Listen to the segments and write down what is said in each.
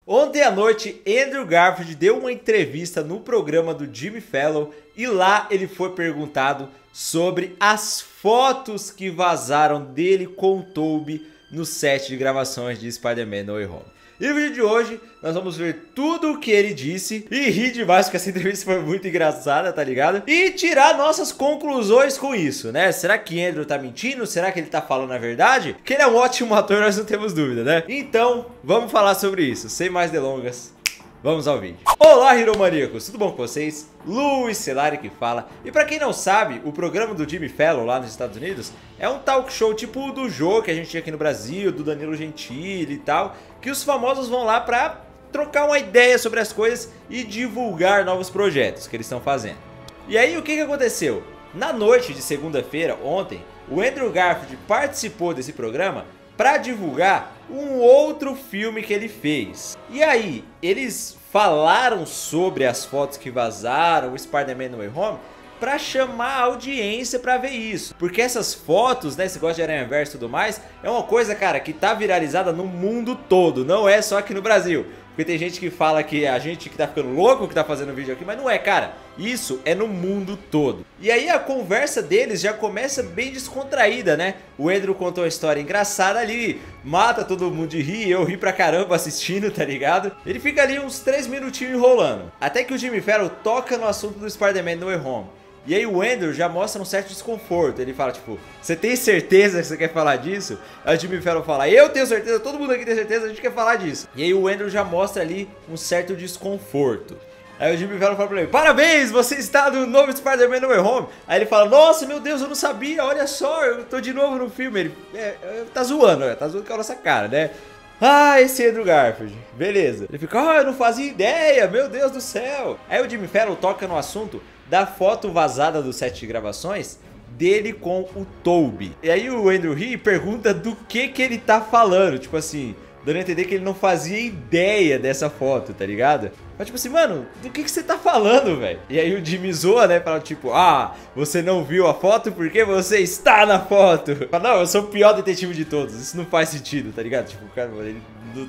Ontem à noite, Andrew Garfield deu uma entrevista no programa do Jimmy Fallon e lá ele foi perguntado sobre as fotos que vazaram dele com o Tobey no set de gravações de Spider-Man No Way Home. E no vídeo de hoje, nós vamos ver tudo o que ele disse e rir demais, porque essa entrevista foi muito engraçada, tá ligado? E tirar nossas conclusões com isso, né? Será que Andrew tá mentindo? Será que ele tá falando a verdade? Que ele é um ótimo ator, nós não temos dúvida, né? Então, vamos falar sobre isso, sem mais delongas. Vamos ao vídeo. Olá, Hiromaníacos, tudo bom com vocês? Luiz Celari que fala. E pra quem não sabe, o programa do Jimmy Fallon lá nos Estados Unidos é um talk show tipo o do Jô que a gente tinha aqui no Brasil, do Danilo Gentili e tal, que os famosos vão lá pra trocar uma ideia sobre as coisas e divulgar novos projetos que eles estão fazendo. E aí, o que aconteceu? Na noite de segunda-feira, ontem, o Andrew Garfield participou desse programa para divulgar um outro filme que ele fez. E aí, eles falaram sobre as fotos que vazaram, o Spider-Man No Way Home, para chamar a audiência para ver isso. Porque essas fotos, né, esse negócio de Aranhaverso e tudo mais, é uma coisa, cara, que tá viralizada no mundo todo, não é só aqui no Brasil. Porque tem gente que fala que a gente que tá ficando louco que tá fazendo vídeo aqui, mas não é, cara. Isso é no mundo todo. E aí a conversa deles já começa bem descontraída, né? O Andrew contou uma história engraçada ali, mata todo mundo de rir, eu ri pra caramba assistindo, tá ligado? Ele fica ali uns 3 minutinhos enrolando. Até que o Jimmy Fallon toca no assunto do Spider-Man No Way Home. E aí o Andrew já mostra um certo desconforto. Ele fala tipo, você tem certeza que você quer falar disso? Aí o Jimmy Fallon fala, eu tenho certeza, todo mundo aqui tem certeza, a gente quer falar disso. E aí o Andrew já mostra ali um certo desconforto. Aí o Jimmy Fallon fala pra ele, parabéns, você está no novo Spider-Man No Way Home. Aí ele fala, nossa, meu Deus, eu não sabia, olha só, eu tô de novo no filme. Ele tá zoando com a nossa cara, né? Ah, esse Andrew Garfield, beleza. Ele fica, eu não fazia ideia, meu Deus do céu. Aí o Jimmy Fallon toca no assunto da foto vazada do set de gravações dele com o Tobey. E aí o Andrew ri e pergunta do que ele tá falando, tipo assim, dando a entender que ele não fazia ideia dessa foto, tá ligado? Mas tipo assim, mano, do que você tá falando, velho? E aí o Jimmy zoa, né, fala tipo, você não viu a foto porque você está na foto. Fala, não, eu sou o pior detetive de todos, isso não faz sentido, tá ligado? Tipo, o cara, ele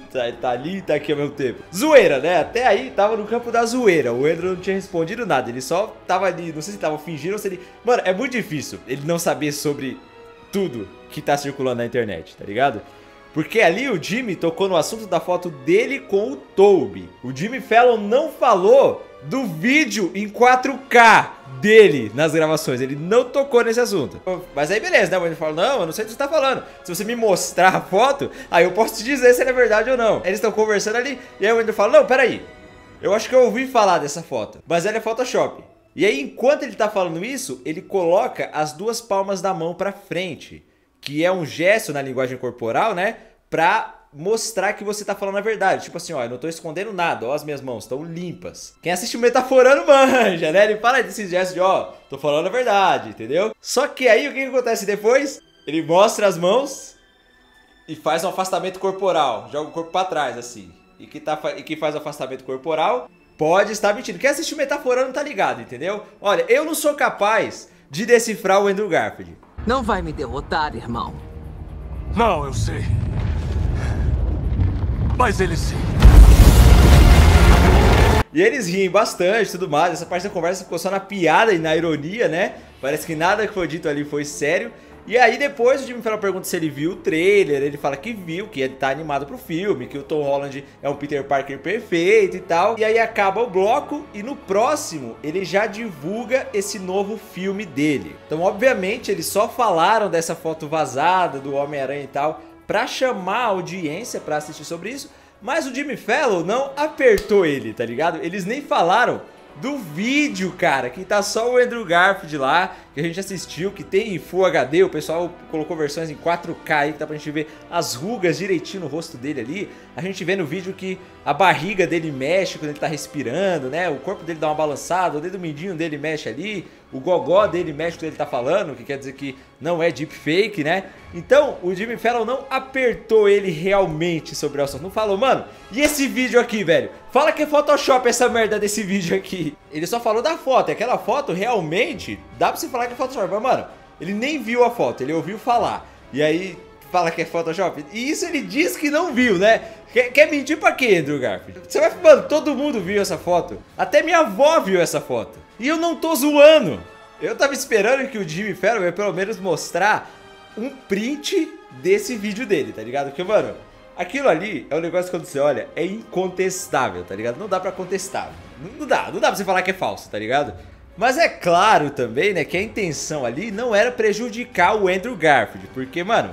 tá ali e tá aqui ao mesmo tempo. Zoeira, né? Até aí tava no campo da zoeira. O Andrew não tinha respondido nada. Ele só tava ali, não sei se tava fingindo ou se ele... Mano, é muito difícil ele não saber sobre tudo que tá circulando na internet, tá ligado? Porque ali o Jimmy tocou no assunto da foto dele com o Tobey. O Jimmy Fallon não falou do vídeo em 4K dele nas gravações, ele não tocou nesse assunto. Mas aí beleza, né? Ele fala, não, eu não sei do que você tá falando. Se você me mostrar a foto, aí eu posso te dizer se é verdade ou não. Eles estão conversando ali, e aí o Andrew fala, não, peraí, eu acho que eu ouvi falar dessa foto, mas ela é Photoshop. E aí enquanto ele tá falando isso, ele coloca as duas palmas da mão pra frente, que é um gesto na linguagem corporal, né? Pra mostrar que você tá falando a verdade. Tipo assim, ó, eu não tô escondendo nada, ó, as minhas mãos estão limpas. Quem assiste o Metaforando manja, né? Ele fala desses gestos de, ó, tô falando a verdade, entendeu? Só que aí o que acontece depois? Ele mostra as mãos e faz um afastamento corporal, joga o corpo pra trás, assim. E quem faz o afastamento corporal pode estar mentindo. Quem assiste o Metaforando tá ligado, entendeu? Olha, eu não sou capaz de decifrar o Andrew Garfield. Não vai me derrotar, irmão. Não, eu sei. Mas ele sim. E eles riem bastante e tudo mais. Essa parte da conversa ficou só na piada e na ironia, né? Parece que nada que foi dito ali foi sério. E aí depois o Jimmy Fallon pergunta se ele viu o trailer. Ele fala que viu, que ele tá animado pro filme, que o Tom Holland é um Peter Parker perfeito e tal. E aí acaba o bloco e no próximo ele já divulga esse novo filme dele. Então obviamente eles só falaram dessa foto vazada do Homem-Aranha e tal pra chamar a audiência pra assistir sobre isso. Mas o Jimmy Fallon não apertou ele, tá ligado? Eles nem falaram do vídeo, cara, que tá só o Andrew Garfield lá, que a gente assistiu, que tem em Full HD, o pessoal colocou versões em 4K aí, que dá pra gente ver as rugas direitinho no rosto dele ali. A gente vê no vídeo que a barriga dele mexe quando ele tá respirando, né? O corpo dele dá uma balançada, o dedo mindinho dele mexe ali, o gogó dele mexe quando ele tá falando, que quer dizer que não é deepfake, né? Então, o Jimmy Fallon não apertou ele realmente sobre o assunto. Não falou, mano, e esse vídeo aqui, velho? Fala que é Photoshop essa merda desse vídeo aqui. Ele só falou da foto, e aquela foto realmente dá pra você falar que é Photoshop. Mas, mano, ele nem viu a foto, ele ouviu falar. E aí fala que é Photoshop? E isso ele diz que não viu, né? Quer mentir pra quê, Andrew Garfield? Você vai... Mano, todo mundo viu essa foto. Até minha avó viu essa foto. E eu não tô zoando. Eu tava esperando que o Jimmy Fallon ia pelo menos mostrar um print desse vídeo dele, tá ligado? Porque, mano, aquilo ali é um negócio que quando você olha, é incontestável, tá ligado? Não dá pra contestar. Não dá pra você falar que é falso, tá ligado? Mas é claro também, né, que a intenção ali não era prejudicar o Andrew Garfield. Porque, mano,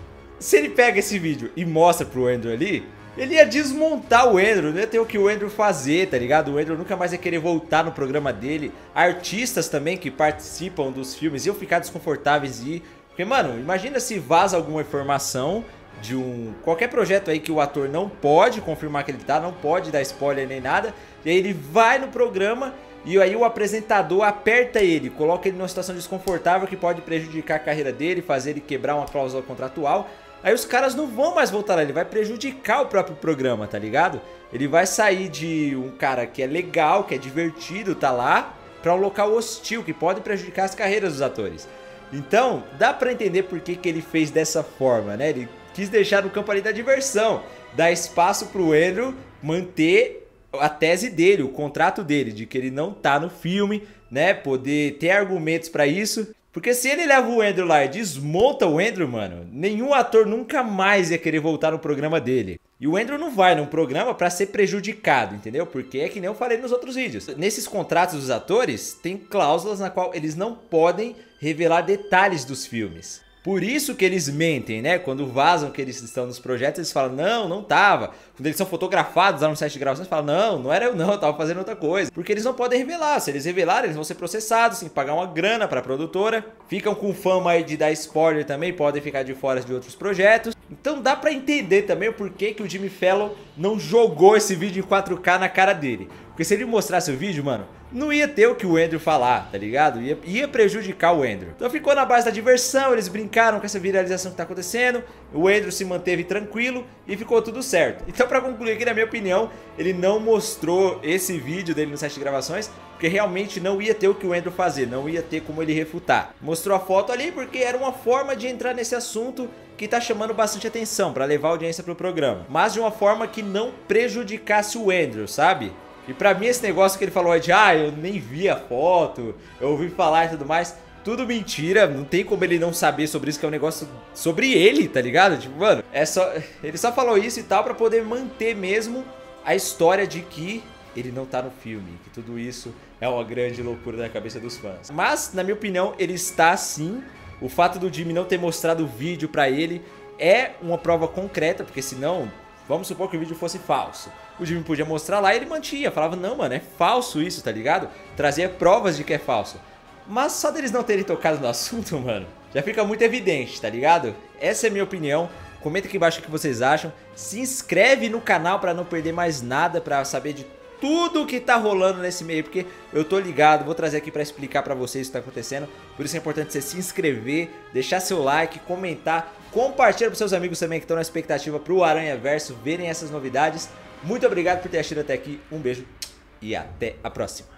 se ele pega esse vídeo e mostra pro Andrew ali, ele ia desmontar o Andrew, não ia ter o que o Andrew fazer, tá ligado? O Andrew nunca mais ia querer voltar no programa dele. Artistas também que participam dos filmes iam ficar desconfortáveis e... Porque, mano, imagina se vaza alguma informação de qualquer projeto aí que o ator não pode confirmar que ele tá, não pode dar spoiler nem nada. E aí ele vai no programa e aí o apresentador aperta ele, coloca ele numa situação desconfortável que pode prejudicar a carreira dele, fazer ele quebrar uma cláusula contratual. Aí os caras não vão mais voltar lá, ele vai prejudicar o próprio programa, tá ligado? Ele vai sair de um cara que é legal, que é divertido, tá lá, pra um local hostil, que pode prejudicar as carreiras dos atores. Então, dá pra entender por que ele fez dessa forma, né? Ele quis deixar no campo ali da diversão, dar espaço pro Andrew manter a tese dele, o contrato dele, de que ele não tá no filme, né? Poder ter argumentos pra isso. Porque se ele leva o Andrew lá e desmonta o Andrew, mano, nenhum ator nunca mais ia querer voltar no programa dele. E o Andrew não vai num programa pra ser prejudicado, entendeu? Porque é que nem eu falei nos outros vídeos. Nesses contratos dos atores, tem cláusulas na qual eles não podem revelar detalhes dos filmes. Por isso que eles mentem, né? Quando vazam que eles estão nos projetos, eles falam, não tava. Quando eles são fotografados lá no set de gravação, eles falam, não era eu não, eu tava fazendo outra coisa. Porque eles não podem revelar. Se eles revelarem, eles vão ser processados, tem que pagar uma grana pra produtora. Ficam com fama aí de dar spoiler também, podem ficar de fora de outros projetos. Então dá pra entender também o porquê que o Jimmy Fallon não jogou esse vídeo em 4K na cara dele. Porque se ele mostrasse o vídeo, mano, não ia ter o que o Andrew falar, tá ligado? Ia prejudicar o Andrew. Então ficou na base da diversão, eles brincaram com essa viralização que tá acontecendo, o Andrew se manteve tranquilo e ficou tudo certo. Então pra concluir aqui, na minha opinião, ele não mostrou esse vídeo dele no set de gravações, porque realmente não ia ter o que o Andrew fazer, não ia ter como ele refutar. Mostrou a foto ali porque era uma forma de entrar nesse assunto que tá chamando bastante atenção, pra levar a audiência pro programa. Mas de uma forma que não prejudicasse o Andrew, sabe? E pra mim esse negócio que ele falou de eu nem vi a foto, eu ouvi falar e tudo mais, tudo mentira, não tem como ele não saber sobre isso, que é um negócio sobre ele, tá ligado? Tipo, mano, ele só falou isso e tal pra poder manter mesmo a história de que ele não tá no filme, que tudo isso é uma grande loucura na cabeça dos fãs. Mas, na minha opinião, ele está sim. O fato do Jimmy não ter mostrado o vídeo pra ele é uma prova concreta, porque senão... Vamos supor que o vídeo fosse falso. O Jimmy podia mostrar lá e ele mantinha. Falava, não, mano, é falso isso, tá ligado? Trazia provas de que é falso. Mas só deles não terem tocado no assunto, mano, já fica muito evidente, tá ligado? Essa é a minha opinião. Comenta aqui embaixo o que vocês acham. Se inscreve no canal pra não perder mais nada, pra saber de tudo que tá rolando nesse meio, porque eu tô ligado, vou trazer aqui pra explicar pra vocês o que tá acontecendo. Por isso é importante você se inscrever, deixar seu like, comentar, compartilha pros seus amigos também que estão na expectativa pro Aranhaverso verem essas novidades. Muito obrigado por ter assistido até aqui, um beijo e até a próxima.